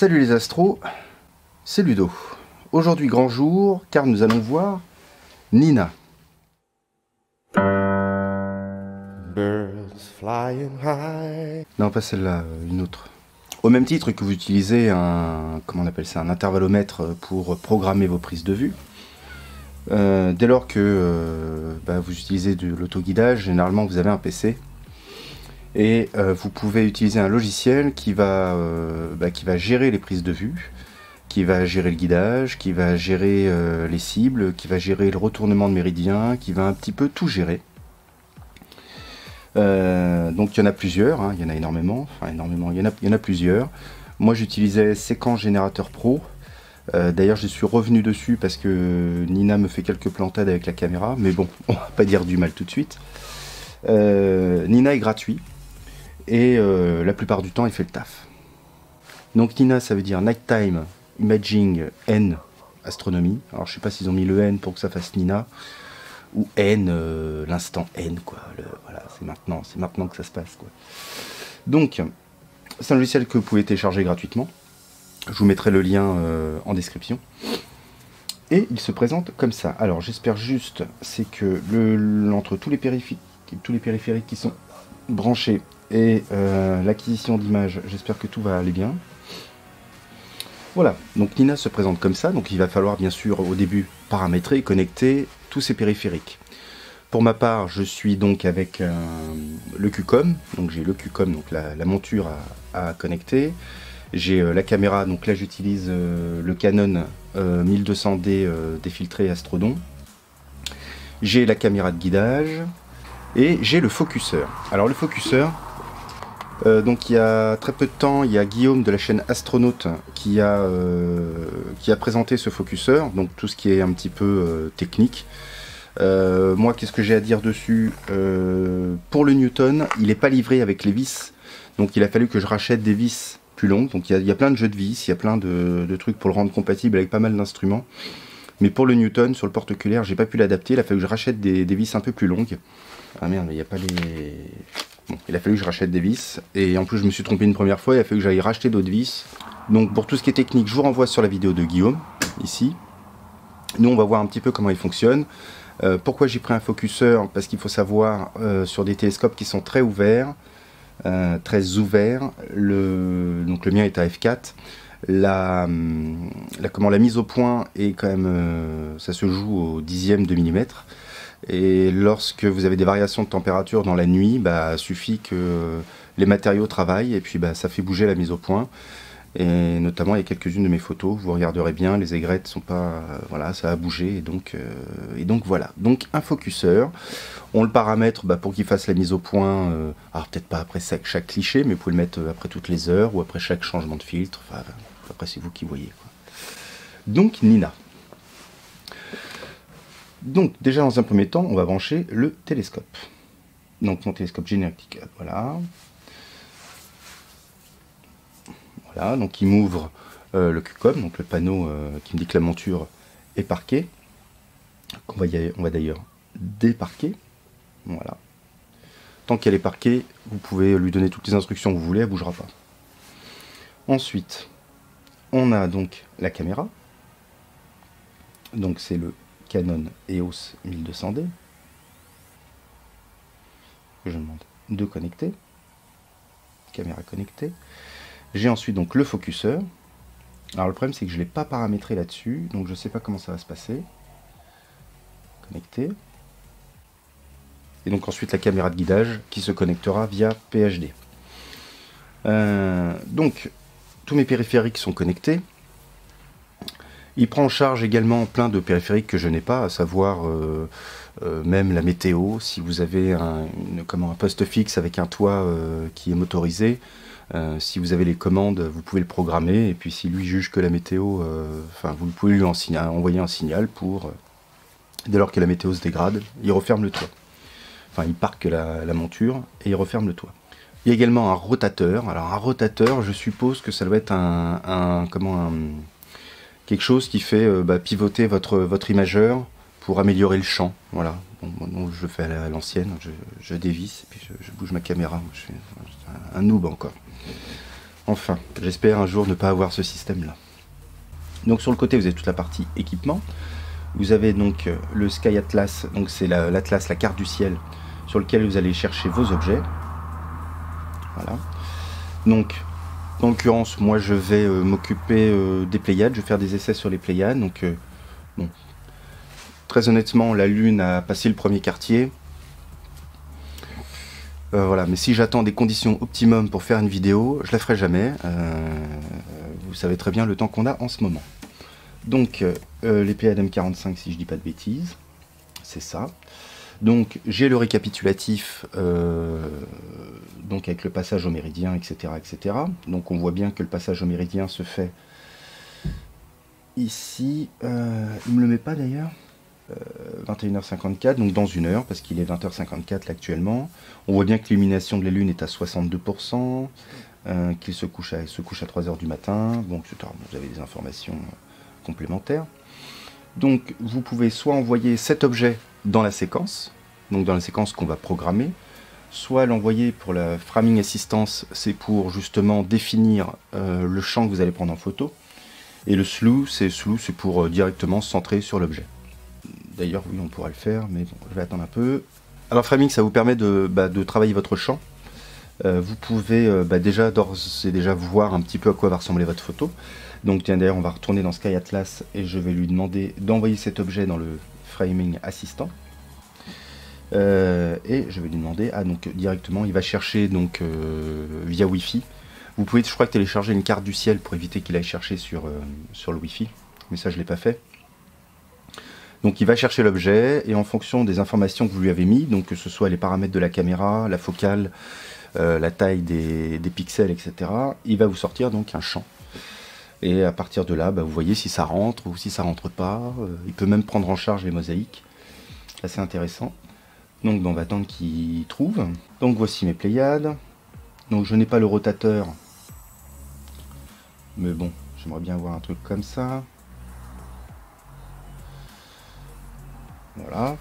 Salut les astros, c'est Ludo. Aujourd'hui grand jour car nous allons voir Nina. Birds flying high. Non, pas celle-là, une autre. Au même titre que vous utilisez un, comment on appelle ça, un intervallomètre pour programmer vos prises de vue. Dès lors que vous utilisez de l'autoguidage, généralement vous avez un PC. Et vous pouvez utiliser un logiciel qui va gérer les prises de vue, qui va gérer le guidage, qui va gérer les cibles, qui va gérer le retournement de méridien, qui va un petit peu tout gérer. Donc il y en a plusieurs, hein, il y en a énormément, il y en a plusieurs. Moi j'utilisais Séquence Générateur Pro. D'ailleurs je suis revenu dessus parce que Nina me fait quelques plantades avec la caméra, mais bon, on va pas dire du mal tout de suite. Nina est gratuit. Et la plupart du temps il fait le taf. Donc Nina ça veut dire Nighttime Imaging N Astronomy. Alors je sais pas s'ils ont mis le N pour que ça fasse Nina ou N, l'instant N quoi. Voilà, c'est maintenant que ça se passe quoi. Donc c'est un logiciel que vous pouvez télécharger gratuitement. Je vous mettrai le lien en description. Et il se présente comme ça. Alors j'espère juste c'est que entre tous les périphériques qui sont branchés et l'acquisition d'images, j'espère que tout va aller bien. Voilà, donc Nina se présente comme ça, donc il va falloir bien sûr au début paramétrer et connecter tous ces périphériques. Pour ma part, je suis donc avec le QCOM, donc j'ai le QCOM, donc la monture à connecter. J'ai la caméra, donc là j'utilise le Canon 1200D défiltré Astrodon. J'ai la caméra de guidage et j'ai le focuseur. Alors le focuseur, donc il y a très peu de temps, il y a Guillaume de la chaîne Astronaute qui a présenté ce focuseur, donc tout ce qui est un petit peu technique. Moi, qu'est-ce que j'ai à dire dessus? Pour le Newton, il n'est pas livré avec les vis, donc il a fallu que je rachète des vis plus longues. Donc il y a plein de jeux de vis, il y a plein de trucs pour le rendre compatible avec pas mal d'instruments. Mais pour le Newton, sur le porte-oculaire, j'ai pas pu l'adapter, il a fallu que je rachète des vis un peu plus longues. Ah merde, il n'y a pas les... Bon, il a fallu que je rachète des vis, et en plus je me suis trompé une première fois, il a fallu que j'aille racheter d'autres vis. Donc pour tout ce qui est technique, je vous renvoie sur la vidéo de Guillaume, ici. Nous on va voir un petit peu comment il fonctionne. Pourquoi j'ai pris un focuseur? Parce qu'il faut savoir, sur des télescopes qui sont très ouverts, donc le mien est à f4, la mise au point est quand même, ça se joue au dixième de millimètre. Et lorsque vous avez des variations de température dans la nuit, il suffit que les matériaux travaillent et puis ça fait bouger la mise au point. Et notamment il y a quelques-unes de mes photos, vous regarderez bien, les aigrettes sont pas, voilà, ça a bougé et donc voilà. Donc un focuseur, on le paramètre pour qu'il fasse la mise au point. Alors peut-être pas après chaque cliché, mais vous pouvez le mettre après toutes les heures ou après chaque changement de filtre. Enfin, après c'est vous qui voyez quoi. Donc Nina. Donc déjà dans un premier temps, on va brancher le télescope. Donc mon télescope génétique, voilà. Voilà, donc il m'ouvre le QCOM, donc le panneau qui me dit que la monture est parquée. On va d'ailleurs déparquer. Voilà. Tant qu'elle est parquée, vous pouvez lui donner toutes les instructions que vous voulez, elle ne bougera pas. Ensuite, on a donc la caméra. Donc c'est le Canon EOS 1200D. Je demande de connecter. Caméra connectée. J'ai ensuite donc le focuseur. Alors le problème c'est que je ne l'ai pas paramétré là-dessus, donc je ne sais pas comment ça va se passer. Connecté. Et donc ensuite la caméra de guidage qui se connectera via PHD. Donc tous mes périphériques sont connectés. Il prend en charge également plein de périphériques que je n'ai pas, à savoir même la météo. Si vous avez un poste fixe avec un toit qui est motorisé, si vous avez les commandes, vous pouvez le programmer. Et puis si lui juge que la météo, vous pouvez lui envoyer un signal pour, dès lors que la météo se dégrade, il referme le toit. Enfin, il parque la monture et il referme le toit. Il y a également un rotateur. Alors un rotateur, je suppose que ça doit être quelque chose qui fait pivoter votre imageur pour améliorer le champ. Voilà. Bon, je fais à l'ancienne, je dévisse et puis je bouge ma caméra. Je suis un noob encore. Enfin, j'espère un jour ne pas avoir ce système-là. Donc sur le côté, vous avez toute la partie équipement. Vous avez donc le Sky Atlas, donc c'est l'Atlas, la carte du ciel, sur lequel vous allez chercher vos objets. Voilà. Donc, en l'occurrence, moi je vais m'occuper des Pléiades, je vais faire des essais sur les Pléiades. Donc, bon. Très honnêtement, la Lune a passé le premier quartier. Voilà, mais si j'attends des conditions optimum pour faire une vidéo, je la ferai jamais. Vous savez très bien le temps qu'on a en ce moment. Donc, les Pléiades M45, si je dis pas de bêtises, c'est ça. Donc, j'ai le récapitulatif, donc avec le passage au méridien, etc., etc. Donc, on voit bien que le passage au méridien se fait ici. Il me le met pas d'ailleurs. 21h54, donc dans une heure, parce qu'il est 20h54 là actuellement. On voit bien que l'illumination de la Lune est à 62%, qu'il se couche à 3h du matin. Bon, etc. Vous avez des informations complémentaires. Donc vous pouvez soit envoyer cet objet dans la séquence, donc dans la séquence qu'on va programmer, soit l'envoyer pour la framing assistance, c'est pour justement définir le champ que vous allez prendre en photo. Et le slew, c'est pour directement se centrer sur l'objet. D'ailleurs, oui, on pourra le faire, mais bon, je vais attendre un peu. Alors, framing, ça vous permet de travailler votre champ. Vous pouvez déjà d'ores et déjà voir un petit peu à quoi va ressembler votre photo. Donc, tiens, d'ailleurs, on va retourner dans Sky Atlas et je vais lui demander d'envoyer cet objet dans le framing assistant. Et je vais lui demander, donc directement, il va chercher donc via Wi-Fi. Vous pouvez, je crois, télécharger une carte du ciel pour éviter qu'il aille chercher sur le Wi-Fi. Mais ça, je ne l'ai pas fait. Donc il va chercher l'objet et en fonction des informations que vous lui avez mis, donc que ce soit les paramètres de la caméra, la focale, la taille des pixels, etc., il va vous sortir donc un champ. Et à partir de là, vous voyez si ça rentre ou si ça rentre pas. Il peut même prendre en charge les mosaïques. Assez intéressant. Donc on va attendre qu'il trouve. Donc voici mes Pléiades. Donc je n'ai pas le rotateur. Mais bon, j'aimerais bien avoir un truc comme ça. Voilà.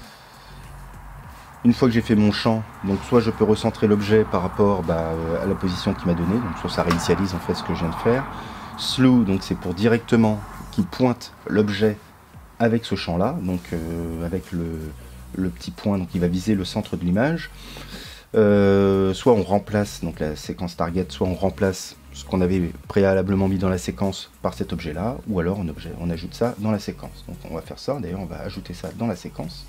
Une fois que j'ai fait mon champ, donc soit je peux recentrer l'objet par rapport à la position qu'il m'a donnée, donc soit ça réinitialise en fait ce que je viens de faire. Slew, donc c'est pour directement qu'il pointe l'objet avec ce champ là, donc avec le petit point, donc il va viser le centre de l'image. Soit on remplace donc la séquence target, soit on remplace ce qu'on avait préalablement mis dans la séquence par cet objet là, ou alors on ajoute ça dans la séquence. Donc on va faire ça, d'ailleurs on va ajouter ça dans la séquence.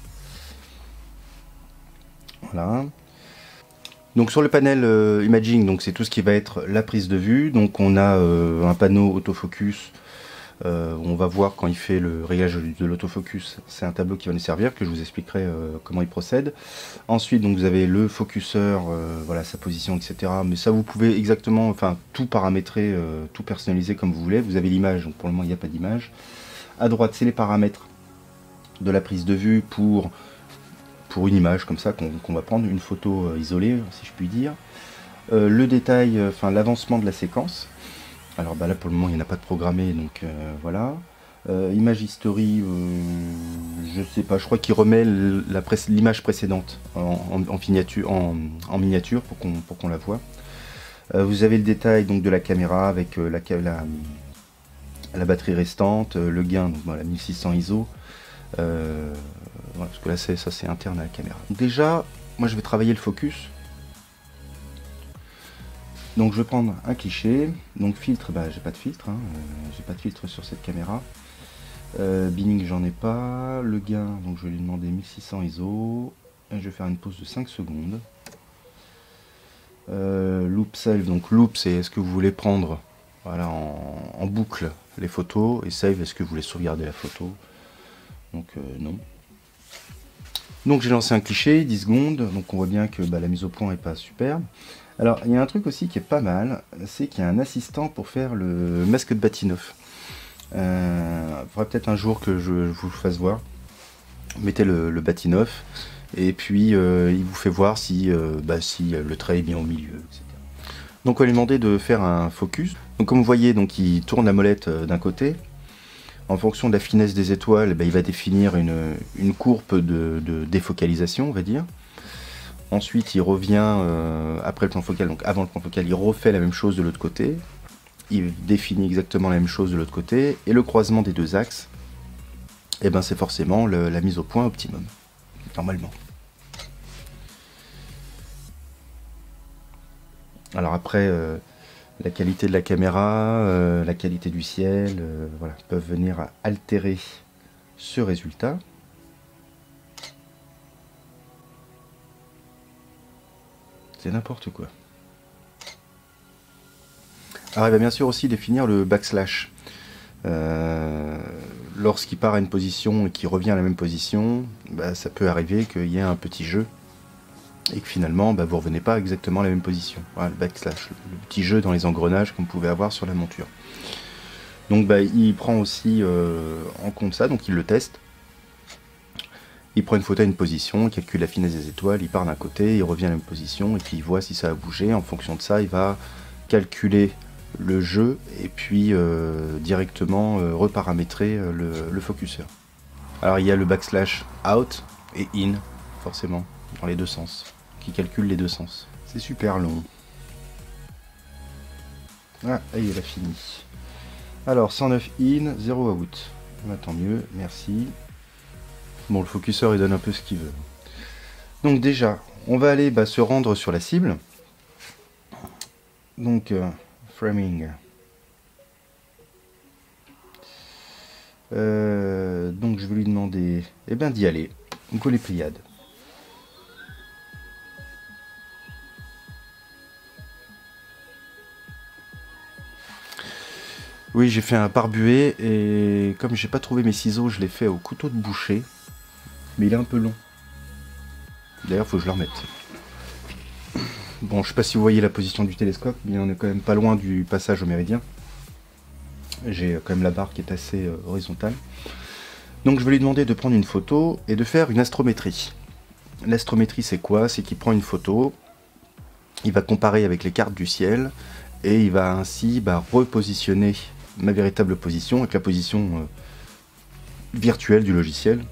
Voilà. Donc sur le panel imaging, donc c'est tout ce qui va être la prise de vue. Donc on a un panneau autofocus. On va voir quand il fait le réglage de l'autofocus, c'est un tableau qui va nous servir, que je vous expliquerai comment il procède. Ensuite, donc, vous avez le focuseur, voilà, sa position, etc. Mais ça, vous pouvez exactement, enfin, tout paramétrer, tout personnaliser comme vous voulez. Vous avez l'image, donc pour le moment, il n'y a pas d'image. À droite, c'est les paramètres de la prise de vue pour une image comme ça, qu'on va prendre, une photo isolée, si je puis dire. Le détail, enfin, l'avancement de la séquence. Alors là pour le moment il n'y en a pas de programmé, donc voilà. Image history, je sais pas, je crois qu'il remet l'image précédente en miniature pour qu'on la voit. Vous avez le détail donc de la caméra avec la batterie restante, le gain, donc voilà, 1600 ISO. Voilà, parce que là ça c'est interne à la caméra. Déjà, moi je vais travailler le focus. Donc je vais prendre un cliché, donc filtre, j'ai pas de filtre, j'ai pas de filtre sur cette caméra. Binning j'en ai pas, le gain, donc je vais lui demander 1600 ISO, et je vais faire une pause de 5 secondes. Loop save, donc loop c'est est-ce que vous voulez prendre voilà, en boucle les photos, et save est-ce que vous voulez sauvegarder la photo, donc non. Donc j'ai lancé un cliché, 10 secondes, donc on voit bien que la mise au point est pas superbe. Alors, il y a un truc aussi qui est pas mal, c'est qu'il y a un assistant pour faire le masque de Bahtinov. Il faudrait peut-être un jour que je vous le fasse voir. Mettez le Bahtinov, et puis il vous fait voir si le trait est bien au milieu, etc. Donc on va lui demander de faire un focus. Donc comme vous voyez, donc, il tourne la molette d'un côté. En fonction de la finesse des étoiles, il va définir une courbe de défocalisation, on va dire. Ensuite, il revient après le plan focal, donc avant le plan focal, il refait la même chose de l'autre côté. Il définit exactement la même chose de l'autre côté. Et le croisement des deux axes, eh ben, c'est forcément la mise au point optimum, normalement. Alors après, la qualité de la caméra, la qualité du ciel, voilà, peuvent venir altérer ce résultat. C'est n'importe quoi. Alors il va bien sûr aussi définir le backslash. Lorsqu'il part à une position et qu'il revient à la même position, bah, ça peut arriver qu'il y ait un petit jeu et que finalement bah, vous ne revenez pas exactement à la même position. Voilà, le backslash, le petit jeu dans les engrenages qu'on pouvait avoir sur la monture. Donc bah, il prend aussi en compte ça, donc il le teste. Il prend une photo à une position, il calcule la finesse des étoiles, il part d'un côté, il revient à la même position, et puis il voit si ça a bougé. En fonction de ça, il va calculer le jeu, et puis directement reparamétrer le focuseur. Alors il y a le backslash out et in, forcément, dans les deux sens, qui calcule les deux sens. C'est super long. Ah, et il a fini. Alors 109 in, 0 out. Bah, tant mieux, merci. Bon, le focuseur il donne un peu ce qu'il veut. Donc déjà, on va aller se rendre sur la cible. Donc, framing. Donc je vais lui demander d'y aller. Donc les Pléiades. Oui, j'ai fait un pare-buée et comme j'ai pas trouvé mes ciseaux, je l'ai fait au couteau de boucher. Mais il est un peu long. D'ailleurs, faut que je le remette. Bon, je sais pas si vous voyez la position du télescope, mais on est quand même pas loin du passage au méridien. J'ai quand même la barre qui est assez horizontale. Donc je vais lui demander de prendre une photo et de faire une astrométrie. L'astrométrie, c'est quoi? C'est qu'il prend une photo, il va comparer avec les cartes du ciel, et il va ainsi repositionner ma véritable position avec la position virtuelle du logiciel.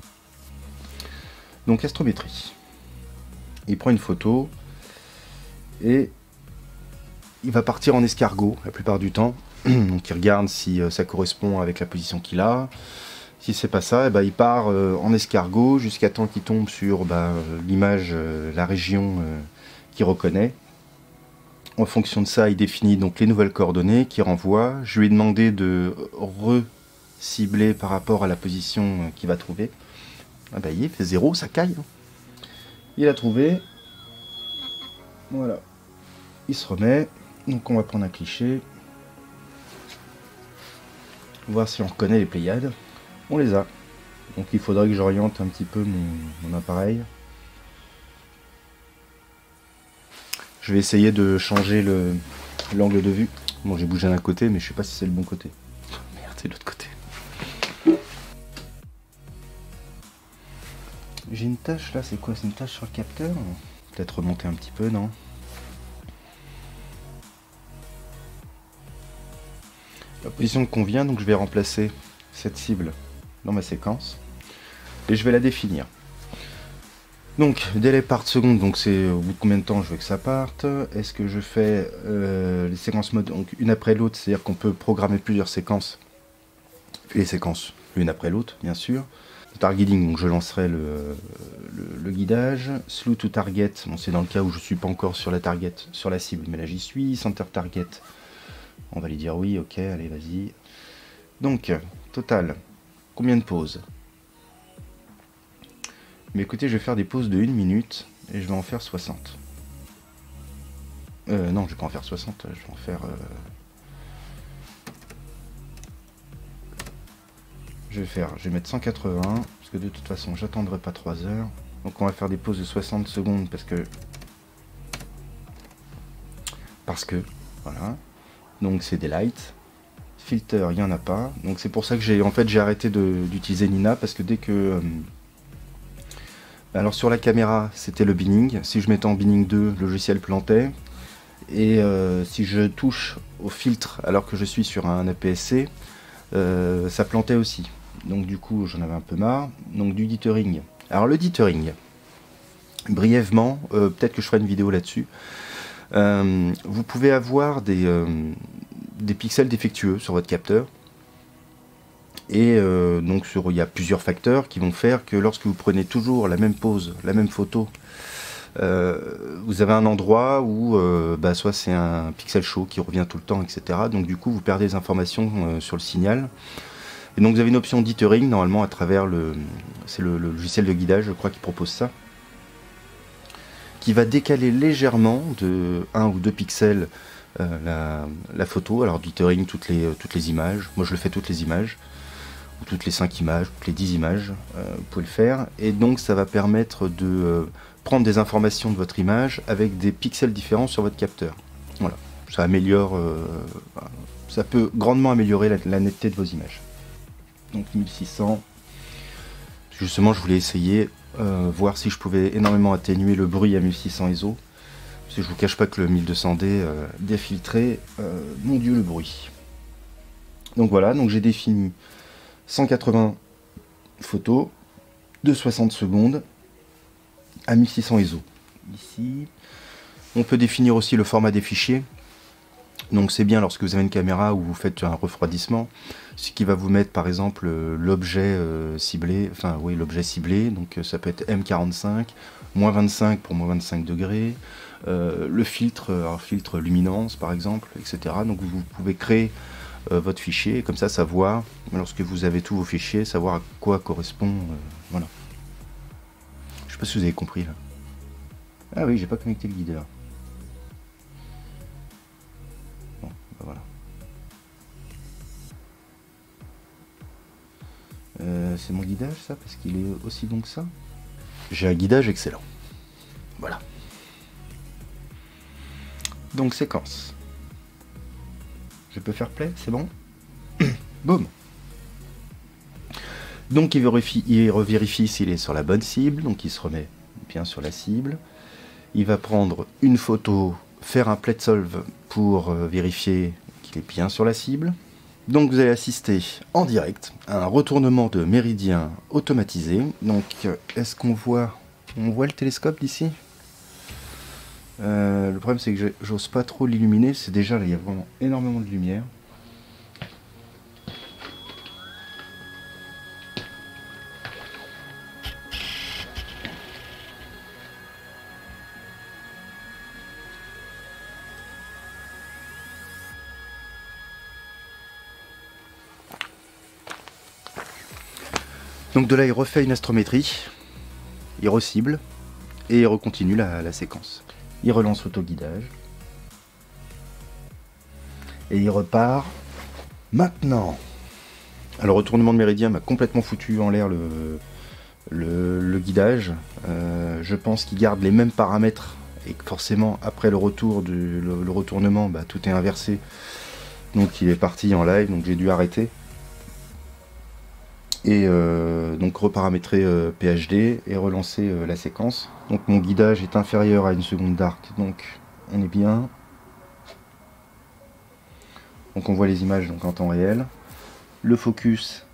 Donc astrométrie. Il prend une photo et il va partir en escargot la plupart du temps. Donc il regarde si ça correspond avec la position qu'il a. Si c'est pas ça, il part en escargot jusqu'à temps qu'il tombe sur l'image, la région qu'il reconnaît. En fonction de ça, il définit donc les nouvelles coordonnées qu'il renvoie. Je lui ai demandé de re-cibler par rapport à la position qu'il va trouver. Ah bah il fait 0, ça caille. Il a trouvé. Voilà. Il se remet. Donc on va prendre un cliché. Voir si on reconnaît les Pléiades. On les a. Donc il faudrait que j'oriente un petit peu mon appareil. Je vais essayer de changer l'angle de vue. Bon, j'ai bougé d'un côté, mais je sais pas si c'est le bon côté. Merde, c'est l'autre côté. J'ai une tâche là, c'est quoi? C'est une tâche sur le capteur? Peut-être remonter un petit peu, non? La position me convient, donc je vais remplacer cette cible dans ma séquence. Et je vais la définir. Donc, délai par seconde, donc c'est au bout de combien de temps je veux que ça parte. Est-ce que je fais les séquences mode, donc une après l'autre, c'est-à-dire qu'on peut programmer plusieurs séquences. Les séquences l'une après l'autre, bien sûr. Targeting, donc je lancerai le guidage. Slew to target, bon, c'est dans le cas où je ne suis pas encore sur la target, sur la cible, mais là j'y suis. Center target, on va lui dire oui, ok, allez, vas-y. Donc, total, combien de pauses? Mais écoutez, je vais faire des pauses de 1 minute et je vais en faire 60. Non, je vais pas en faire 60, je vais en faire... Je vais mettre 180, parce que de toute façon, j'attendrai pas 3 heures. Donc on va faire des pauses de 60 secondes, parce que, voilà. Donc c'est des lights. Filter, il n'y en a pas. Donc c'est pour ça que j'ai arrêté d'utiliser Nina, parce que dès que... alors sur la caméra, c'était le binning. Si je mettais en binning 2, le logiciel plantait. Et si je touche au filtre alors que je suis sur un APS-C, ça plantait aussi. Donc du coup, j'en avais un peu marre. Donc du dithering. Alors le dithering, Brièvement, peut-être que je ferai une vidéo là-dessus. Vous pouvez avoir des pixels défectueux sur votre capteur. Et donc il y a plusieurs facteurs qui vont faire que lorsque vous prenez toujours la même pose, la même photo, vous avez un endroit où soit c'est un pixel chaud qui revient tout le temps, etc. Donc du coup vous perdez des informations sur le signal. Et donc vous avez une option dithering normalement à travers c'est le logiciel de guidage, je crois, qui propose ça, qui va décaler légèrement de 1 ou 2 pixels la photo. Alors dithering toutes les images, moi je le fais toutes les images, ou toutes les 5 images, toutes les 10 images, vous pouvez le faire. Et donc ça va permettre de prendre des informations de votre image avec des pixels différents sur votre capteur. Voilà, ça améliore, ça peut grandement améliorer la netteté de vos images. Donc 1600, justement je voulais essayer, voir si je pouvais énormément atténuer le bruit à 1600 ISO, parce que je vous cache pas que le 1200D défiltré, mon dieu le bruit. Donc voilà, donc j'ai défini 180 photos de 60 secondes à 1600 ISO. Ici, on peut définir aussi le format des fichiers. Donc c'est bien lorsque vous avez une caméra où vous faites un refroidissement, ce qui va vous mettre par exemple l'objet ciblé, enfin oui l'objet ciblé, donc ça peut être M45, moins 25 pour moins 25 degrés, le filtre, filtre luminance par exemple, etc. Donc vous pouvez créer votre fichier, et comme ça savoir, lorsque vous avez tous vos fichiers, savoir à quoi correspond, voilà. Je sais pas si vous avez compris là. Ah oui, j'ai pas connecté le guideur. Bon, bah voilà. C'est mon guidage ça, parce qu'il est aussi bon que ça. J'ai un guidage excellent. Voilà. Donc séquence. Je peux faire play, c'est bon. Boum. Donc il revérifie s'il est sur la bonne cible, donc il se remet bien sur la cible. Il va prendre une photo, faire un plate solve pour vérifier qu'il est bien sur la cible. Donc vous allez assister en direct à un retournement de méridien automatisé. Donc est-ce qu'on voit le télescope d'ici? Le problème c'est que j'ose pas trop l'illuminer, c'est déjà là il y a vraiment énormément de lumière. Donc de là il refait une astrométrie, il recible et il recontinue la séquence. Il relance l'autoguidage. Et il repart maintenant. Alors, le retournement de méridien m'a complètement foutu en l'air le guidage. Je pense qu'il garde les mêmes paramètres et que forcément, après le retournement, bah, tout est inversé. Donc, il est parti en live, donc j'ai dû arrêter. Et donc reparamétrer PHD et relancer la séquence. Donc mon guidage est inférieur à 1 seconde d'arc, donc on est bien. Donc on voit les images donc en temps réel. Le focus,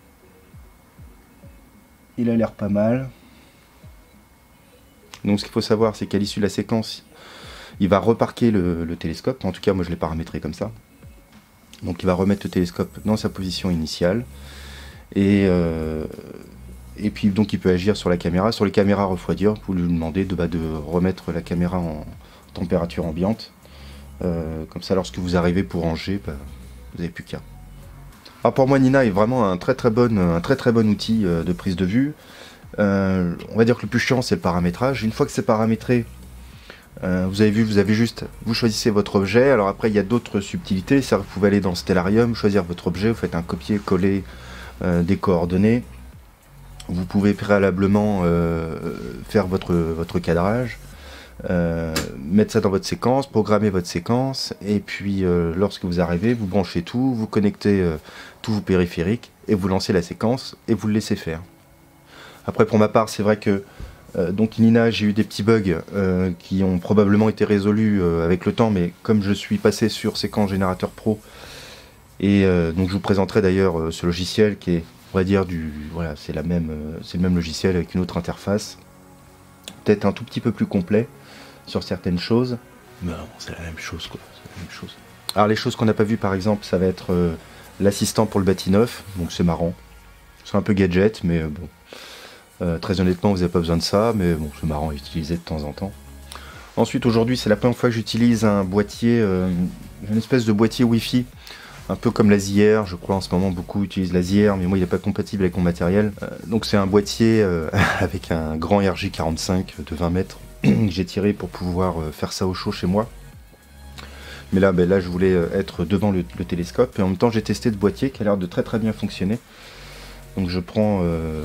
il a l'air pas mal. Donc ce qu'il faut savoir, c'est qu'à l'issue de la séquence, il va reparquer le télescope. En tout cas moi je l'ai paramétré comme ça. Donc il va remettre le télescope dans sa position initiale. Et puis donc il peut agir sur la caméra. Sur les caméras refroidir, vous lui demandez de remettre la caméra en température ambiante. Comme ça lorsque vous arrivez pour ranger, bah, vous n'avez plus qu'à. Alors pour moi Nina est vraiment un très très bon outil de prise de vue. On va dire que le plus chiant c'est le paramétrage. Une fois que c'est paramétré, vous avez vu, vous choisissez votre objet. Alors après il y a d'autres subtilités. Ça, vous pouvez aller dans Stellarium, choisir votre objet, vous faites un copier-coller des coordonnées. Vous pouvez préalablement faire votre cadrage, mettre ça dans votre séquence, programmer votre séquence, et puis lorsque vous arrivez, vous branchez tout, vous connectez tous vos périphériques, et vous lancez la séquence, et vous le laissez faire. Après pour ma part, c'est vrai que donc Nina, j'ai eu des petits bugs qui ont probablement été résolus avec le temps, mais comme je suis passé sur Séquence Générateur Pro, et donc je vous présenterai d'ailleurs ce logiciel qui est, on va dire, c'est le même logiciel avec une autre interface. peut-être un tout petit peu plus complet sur certaines choses. Mais bon, c'est la même chose quoi. C'est la même chose. Alors les choses qu'on n'a pas vues par exemple, ça va être l'assistant pour le bâti neuf, donc c'est marrant. C'est un peu gadget, mais bon. Très honnêtement, vous n'avez pas besoin de ça, mais bon, c'est marrant à utiliser de temps en temps. Ensuite, aujourd'hui, c'est la première fois que j'utilise un boîtier, une espèce de boîtier Wi-Fi, un peu comme la ZR. Je crois en ce moment beaucoup utilisent la ZR, mais moi il n'est pas compatible avec mon matériel. Donc c'est un boîtier avec un grand RJ45 de 20 mètres que j'ai tiré pour pouvoir faire ça au chaud chez moi. Mais là, là je voulais être devant le télescope et en même temps j'ai testé ce boîtier qui a l'air de très bien fonctionner. Donc je prends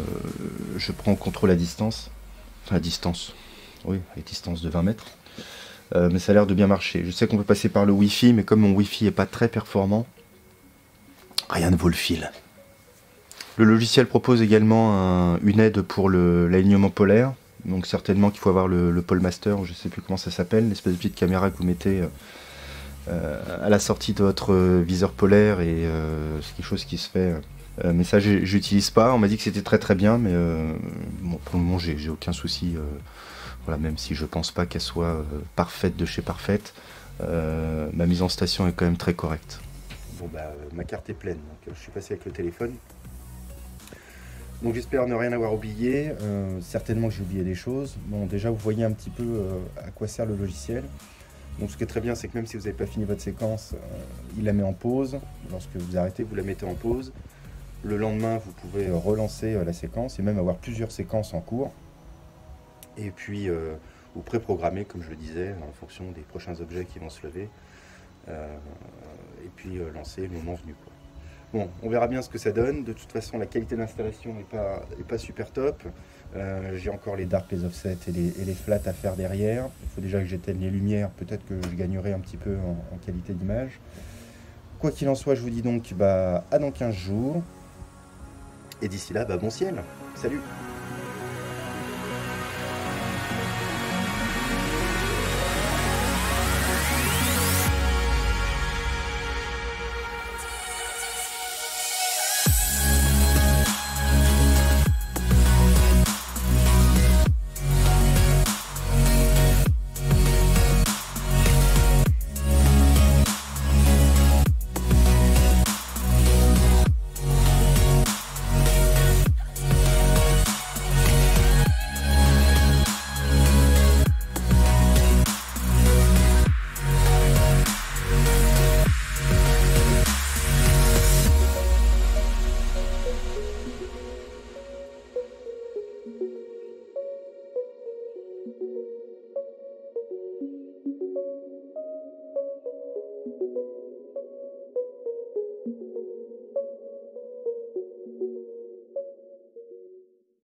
au contrôle à distance, enfin à distance, oui, à distance de 20 mètres. Mais ça a l'air de bien marcher. Je sais qu'on peut passer par le Wi-Fi, mais comme mon Wi-Fi n'est pas très performant, rien ne vaut le fil. Le logiciel propose également une aide pour l'alignement polaire. Donc certainement qu'il faut avoir le Pole Master, je ne sais plus comment ça s'appelle, l'espèce de petite caméra que vous mettez à la sortie de votre viseur polaire et c'est quelque chose qui se fait. Mais ça j'utilise pas. On m'a dit que c'était très bien, mais bon, pour le moment j'ai aucun souci. Voilà, même si je pense pas qu'elle soit parfaite de chez parfaite, ma mise en station est quand même très correcte. Bon bah ma carte est pleine, donc je suis passé avec le téléphone. Donc j'espère ne rien avoir oublié. Certainement que j'ai oublié des choses. Bon, déjà vous voyez un petit peu à quoi sert le logiciel. Donc ce qui est très bien, c'est que même si vous n'avez pas fini votre séquence, il la met en pause. Lorsque vous arrêtez, vous la mettez en pause. Le lendemain, vous pouvez relancer la séquence et même avoir plusieurs séquences en cours. Et puis, ou préprogrammer, comme je le disais, en fonction des prochains objets qui vont se lever. Et puis lancer le moment venu, quoi. Bon, on verra bien ce que ça donne. De toute façon, la qualité d'installation n'est pas super top. J'ai encore les dark, les offsets et les flats à faire derrière. Il faut déjà que j'éteigne les lumières. Peut-être que je gagnerai un petit peu en qualité d'image. Quoi qu'il en soit, je vous dis donc à dans 15 jours. Et d'ici là, bon ciel. Salut!